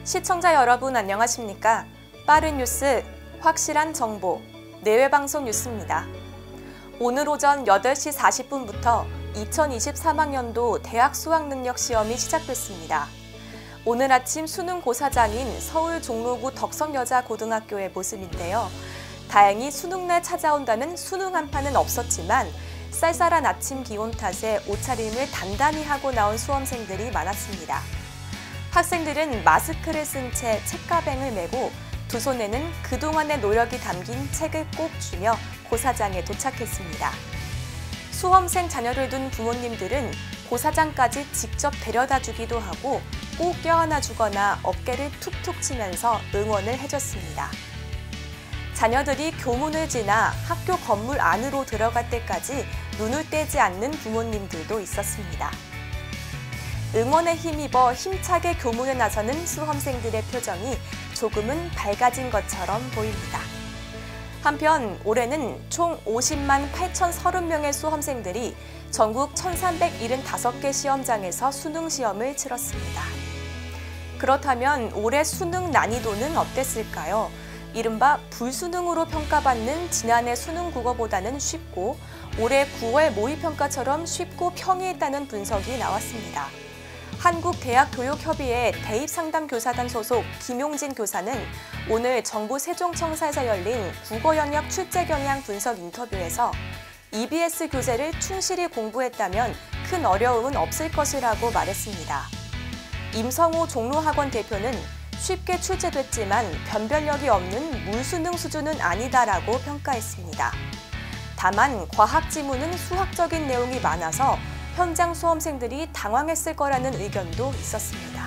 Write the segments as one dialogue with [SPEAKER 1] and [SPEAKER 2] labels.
[SPEAKER 1] 시청자 여러분 안녕하십니까? 빠른 뉴스, 확실한 정보, 내외방송 뉴스입니다. 오늘 오전 8시 40분부터 2023학년도 대학 수학능력 시험이 시작됐습니다. 오늘 아침 수능 고사장인 서울 종로구 덕성여자고등학교의 모습인데요. 다행히 수능날 찾아온다는 수능 한파는 없었지만 쌀쌀한 아침 기온 탓에 옷차림을 단단히 하고 나온 수험생들이 많았습니다. 학생들은 마스크를 쓴 채 책가방을 메고 두 손에는 그동안의 노력이 담긴 책을 꼭 쥐며 고사장에 도착했습니다. 수험생 자녀를 둔 부모님들은 고사장까지 직접 데려다 주기도 하고 꼭 껴안아 주거나 어깨를 툭툭 치면서 응원을 해줬습니다. 자녀들이 교문을 지나 학교 건물 안으로 들어갈 때까지 눈을 떼지 않는 부모님들도 있었습니다. 응원에 힘입어 힘차게 교문에 나서는 수험생들의 표정이 조금은 밝아진 것처럼 보입니다. 한편 올해는 총 50만 8,030명의 수험생들이 전국 1,375개 시험장에서 수능 시험을 치렀습니다. 그렇다면 올해 수능 난이도는 어땠을까요? 이른바 불수능으로 평가받는 지난해 수능 국어보다는 쉽고 올해 9월 모의평가처럼 쉽고 평이했다는 분석이 나왔습니다. 한국대학교육협의회 대입상담교사단 소속 김용진 교사는 오늘 정부 세종청사에서 열린 국어영역 출제경향 분석 인터뷰에서 EBS 교재를 충실히 공부했다면 큰 어려움은 없을 것이라고 말했습니다. 임성호 종로학원 대표는 쉽게 출제됐지만 변별력이 없는 물수능 수준은 아니다라고 평가했습니다. 다만 과학 지문은 수학적인 내용이 많아서 현장 수험생들이 당황했을 거라는 의견도 있었습니다.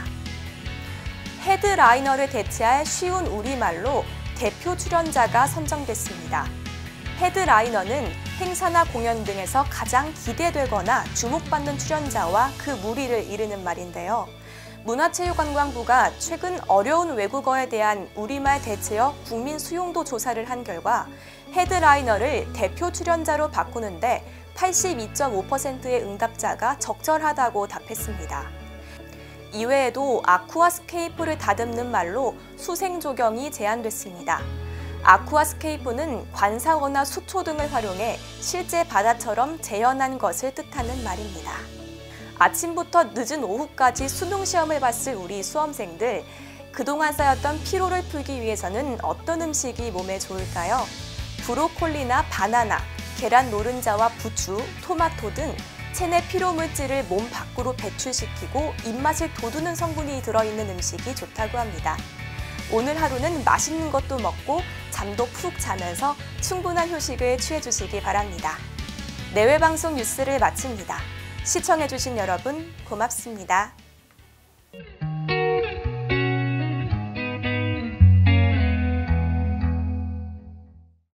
[SPEAKER 1] 헤드라이너를 대체할 쉬운 우리말로 대표 출연자가 선정됐습니다. 헤드라이너는 행사나 공연 등에서 가장 기대되거나 주목받는 출연자와 그 무리를 이르는 말인데요. 문화체육관광부가 최근 어려운 외국어에 대한 우리말 대체어 국민 수용도 조사를 한 결과 헤드라이너를 대표 출연자로 바꾸는데 82.5%의 응답자가 적절하다고 답했습니다. 이외에도 아쿠아스케이프를 다듬는 말로 수생조경이 제안됐습니다. 아쿠아스케이프는 관사어나 수초 등을 활용해 실제 바다처럼 재현한 것을 뜻하는 말입니다. 아침부터 늦은 오후까지 수능 시험을 봤을 우리 수험생들, 그동안 쌓였던 피로를 풀기 위해서는 어떤 음식이 몸에 좋을까요? 브로콜리나 바나나, 계란 노른자와 부추, 토마토 등 체내 피로 물질을 몸 밖으로 배출시키고 입맛을 돋우는 성분이 들어있는 음식이 좋다고 합니다. 오늘 하루는 맛있는 것도 먹고 잠도 푹 자면서 충분한 휴식을 취해주시기 바랍니다. 내외방송 뉴스를 마칩니다. 시청해주신 여러분 고맙습니다.